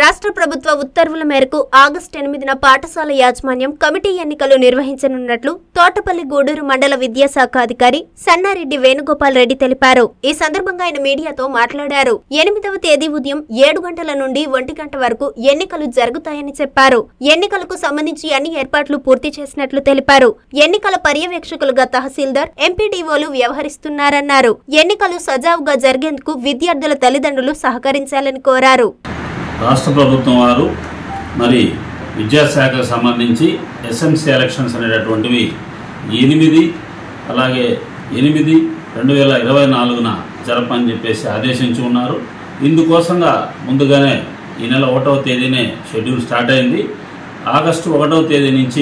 రాష్ట్ర ప్రభుత్వ ఉత్తర్వుల మేరకు ఆగస్టు 8న పాఠశాల యాజమాన్యం కమిటీ ఎన్నికలు నిర్వహించనున్నట్లు తోటపల్లి గూడూరు మండల విద్యాశాఖ అధికారి సన్నారెడ్డి వేణుగోపాల్ రెడ్డి తెలిపారు. ఈ సందర్భంగా ఆయన మీడియాతో మాట్లాడారు. 8వ తేదీ ఉదయం 7 గంటల నుండి 1 గంట వరకు ఎన్నికలు జరుగుతాయని చెప్పారు. ఎన్నికలకు సంబంధించి అన్ని ఏర్పాట్లు పూర్తి చేసినట్లు తెలిపారు. ఎన్నికల పర్యవేక్షకులుగా తహసీల్దార్, ఎంపీడీఓలు వ్యవహరిస్తున్నారన్నారు. ఎన్నికలు సజావుగా జరిగేందుకు విద్యార్థుల తల్లిదండ్రులు సహకరించాలని కోరారు. రాష్ట్ర ప్రభుత్వం వారు మరి విద్యాశాఖకు సంబంధించి ఎస్ఎంసీ ఎలక్షన్స్ అనేటటువంటివి 8 అలాగే 8/2024న జరపని చెప్పేసి ఆదేశించి ఉన్నారు. ఇందుకోసంగా ముందుగానే ఈ నెల 1వ తేదీనే షెడ్యూల్ స్టార్ట్ అయింది. ఆగస్టు 1వ తేదీ నుంచి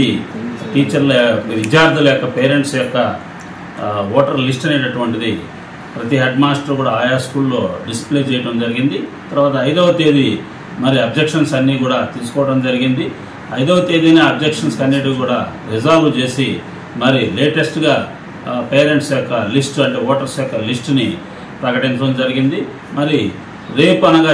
విద్యార్థుల యొక్క పేరెంట్స్ యొక్క ఓటర్ లిస్ట్ అనేటటువంటిది ప్రతి హెడ్ మాస్టర్ కూడా ఆయా స్కూల్లో డిస్ప్లే చేయడం జరిగింది. తర్వాత 5వ తేదీ మరి అబ్జెక్షన్స్ అన్నీ కూడా తీసుకోవడం జరిగింది. 5వ తేదీన అబ్జెక్షన్స్ అన్నిటి కూడా రిజాల్వ్ చేసి మరి లేటెస్ట్గా పేరెంట్స్ యొక్క లిస్టు అంటే ఓటర్స్ యొక్క లిస్టుని ప్రకటించడం జరిగింది. మరి రేపు అనగా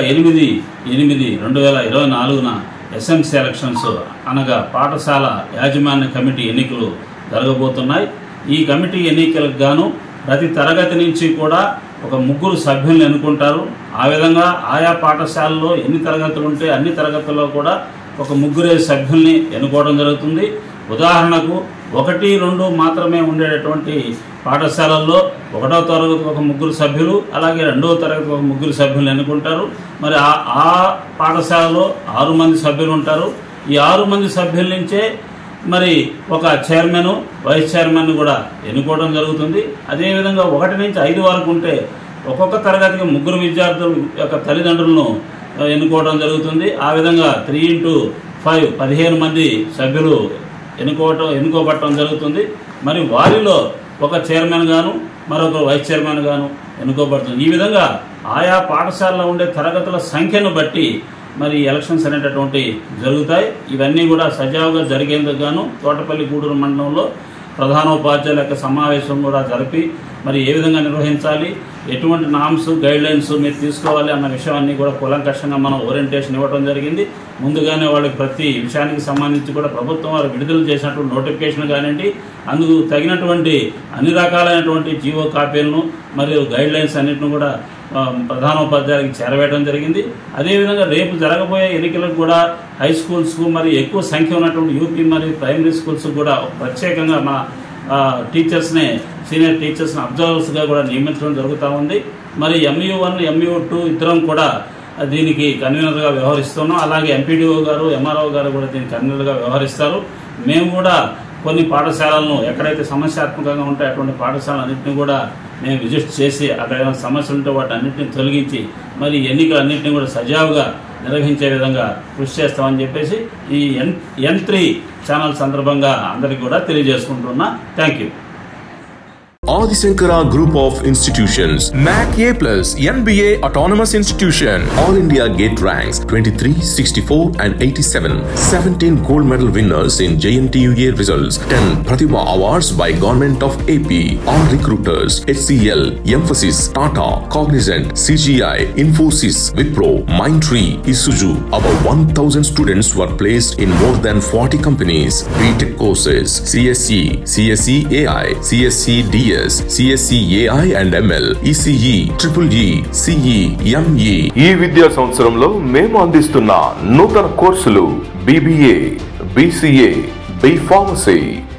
8/8/2024న ఎస్ఎంసీ ఎలక్షన్స్ అనగా పాఠశాల యాజమాన్య కమిటీ ఎన్నికలు జరగబోతున్నాయి. ఈ కమిటీ ఎన్నికలకు గాను ప్రతి తరగతి నుంచి కూడా ఒక 3 సభ్యులను ఎన్నుకుంటారు. ఆ విధంగా ఆయా పాఠశాలలో ఎన్ని తరగతులు ఉంటే అన్ని తరగతుల్లో కూడా ఒక 3 సభ్యుల్ని ఎన్నుకోవడం జరుగుతుంది. ఉదాహరణకు 1, 2 మాత్రమే ఉండేటటువంటి పాఠశాలల్లో 1వ తరగతికి ఒక 3 సభ్యులు, అలాగే 2వ తరగతికి ఒక 3 సభ్యులను ఎన్నుకుంటారు. మరి ఆ పాఠశాలలో 6 మంది సభ్యులు ఉంటారు. ఈ 6 మంది సభ్యుల నుంచే మరి ఒక చైర్మన్, వైస్ చైర్మన్ కూడా ఎన్నుకోవడం జరుగుతుంది. అదేవిధంగా 1 నుంచి 5 వరకు ఉంటే ఒక్కొక్క తరగతికి 3 విద్యార్థుల యొక్క తల్లిదండ్రులను ఎన్నుకోవడం జరుగుతుంది. ఆ విధంగా 3 × 5 15 మంది సభ్యులు ఎన్నుకోబట్టడం జరుగుతుంది. మరి వారిలో ఒక చైర్మన్ గాను మరొక వైస్ చైర్మన్ గాను ఎన్నుకోబడుతుంది. ఈ విధంగా ఆయా పాఠశాలలో ఉండే తరగతుల సంఖ్యను బట్టి మరి ఎలక్షన్స్ అనేటటువంటి జరుగుతాయి. ఇవన్నీ కూడా సజావుగా జరిగేందుకు గాను తోటపల్లి గూడూరు మండలంలో ప్రధానోపాధ్యాయుల యొక్క సమావేశం కూడా జరిపి మరి ఏ విధంగా నిర్వహించాలి, ఎటువంటి నామ్స్ గైడ్లైన్స్ మీరు తీసుకోవాలి అన్న విషయాన్ని కూడా కూలంకషంగా మనం ఓరియంటేషన్ ఇవ్వడం జరిగింది. ముందుగానే వాళ్ళకి ప్రతి విషయానికి సంబంధించి కూడా ప్రభుత్వం వారు విడుదల చేసినటువంటి నోటిఫికేషన్ కానివ్వండి, అందుకు తగినటువంటి అన్ని రకాలైనటువంటి జీవో కాపీలను మరియు గైడ్లైన్స్ అన్నింటిని కూడా ప్రధానోపాధ్యాయులకు చేరవేయడం జరిగింది. అదేవిధంగా రేపు జరగబోయే ఎన్నికలకు కూడా హై స్కూల్స్కు మరి ఎక్కువ సంఖ్య ఉన్నటువంటి యూపీ మరియు ప్రైమరీ స్కూల్స్ కూడా ప్రత్యేకంగా మా టీచర్స్ని, సీనియర్ టీచర్స్ని అబ్జర్వర్స్గా కూడా నియమించడం జరుగుతూ ఉంది. మరి MU1, MU2 ఇద్దరం కూడా దీనికి కన్వీనర్గా వ్యవహరిస్తున్నాం. అలాగే ఎంపీడీఓ గారు, ఎంఆర్ఓ గారు కూడా దీనికి కన్వీనర్గా వ్యవహరిస్తారు. మేము కూడా కొన్ని పాఠశాలలను ఎక్కడైతే సమస్యాత్మకంగా ఉంటాయో అటువంటి పాఠశాలన్నింటినీ కూడా మేము విజిట్ చేసి అక్కడ ఏమైనా సమస్యలు ఉంటే వాటి అన్నింటినీ తొలగించి మరి ఎన్నికలన్నింటినీ కూడా సజావుగా నిర్వహించే విధంగా కృషి చేస్తామని చెప్పేసి ఈ N3 ఛానల్ సందర్భంగా అందరికీ కూడా తెలియజేసుకుంటున్నా. Thank you. Adi Shankara Group of Institutions, NAC A+, NBA Autonomous Institution, All India Gate Ranks 23, 64 and 87, 17 gold medal winners in JNTUA results, 10 Pratibha Awards by Government of AP, all recruiters, HCL, Emphasis, Tata, Cognizant, CGI, Infosys, Wipro, Mindtree, Isuzu. About 1,000 students were placed in more than 40 companies. BTech courses, CSE, CSE AI, CSE DS, CSE AI and ML, ECE, EEE, CE, ME. ఈ విద్యా సంవత్సరంలో మేము అందిస్తున్న నూతన కోర్సులు BBA, BCA, B Pharmacy.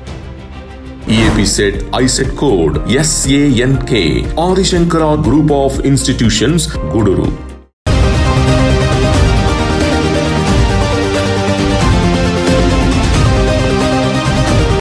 EAP set ISET code SANK. Adi Shankara Group of Institutions, Guduru.